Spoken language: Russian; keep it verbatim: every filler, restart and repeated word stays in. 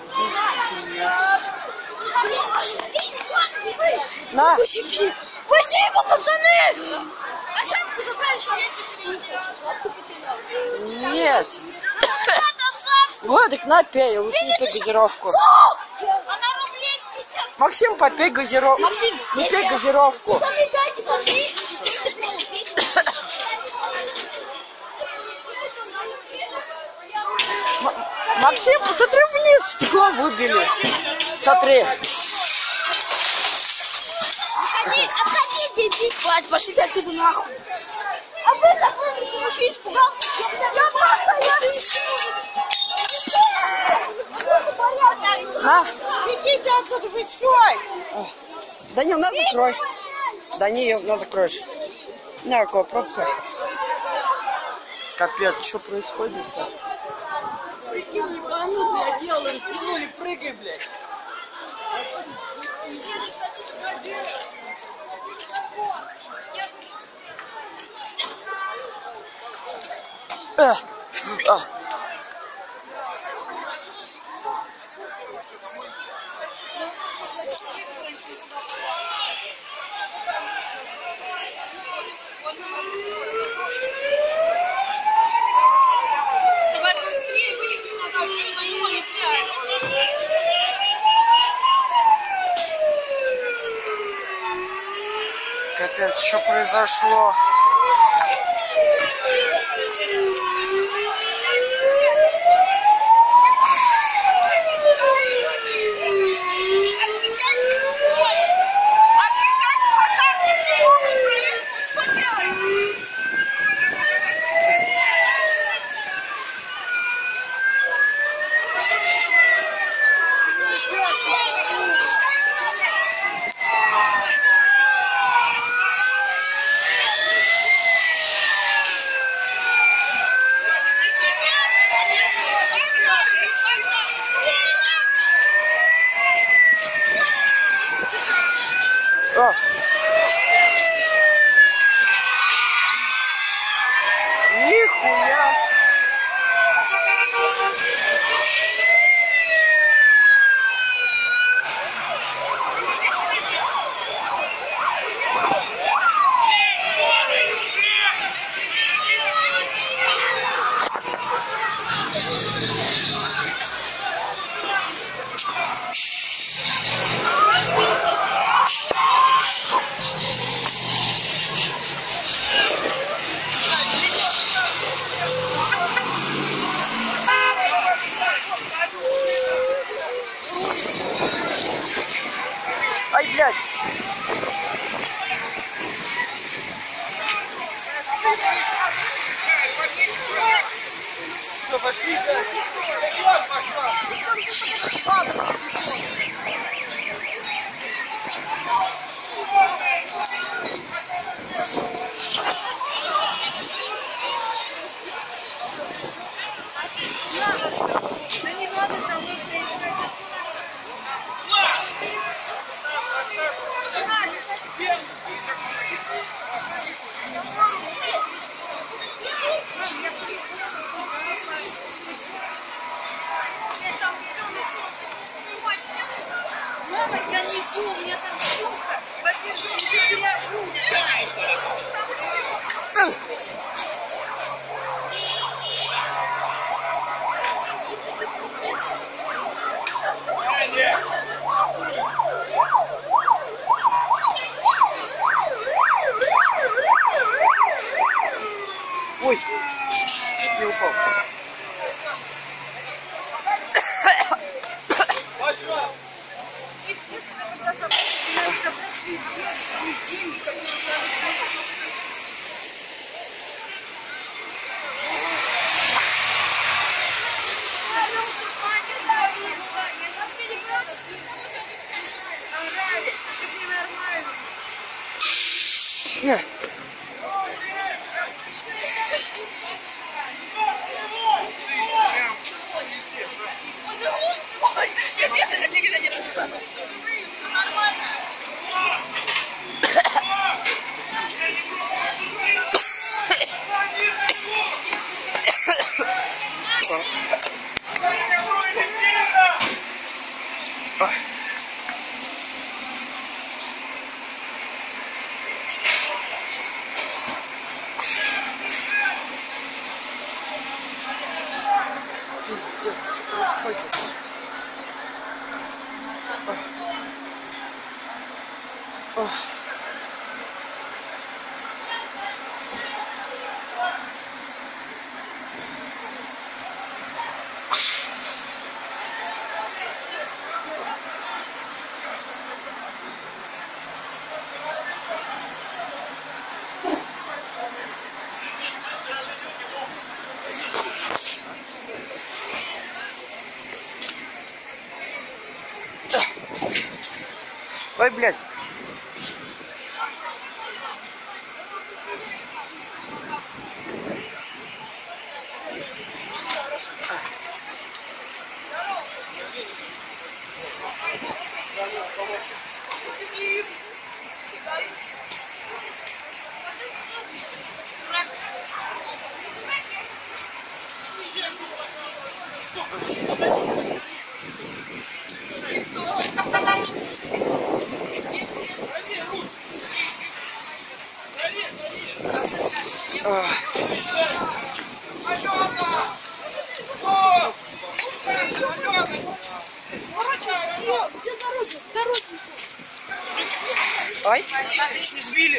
На! Спасибо, пацаны! А шапку забрали, шапку потерял. Нет. Владик, на, пей, лучше не пей газировку. Она рублей пятьдесят. Максим, попей газировку. Максим, не пей газировку. Максим, посмотри вниз, стекло выбили. Смотри. Отходи, отходите, бить. Владь, пошлите отсюда нахуй. А вы так выбросили, вообще испугал. Я просто, я На. Бегите отсюда, вы чё? Данил, на, закрой. Данил, на, закроешь. На, какая пробка. Капец, что происходит-то? Прикинь, ебанутый, одел им, стянули, прыгай, блядь. А, а. Давай быстрее, выехали назад, все за него не пляж. Капец, что произошло? О. Нихуя! Ай, блядь! Что, пошли, блядь? Вперед пошла! Да не надо за мной приезжать. Мама, я не иду, у меня там сумка. Во-первых, уже переобул. Ой, не упал. Естественно, когда забрать, забрать везде деньги, которые надо. Не. Я пьеса так никогда не рассказывала. Нормально. Пиздец, что происходит? Ох. Ой, блядь. Где дороги? Дороги. Ой. Не сбили.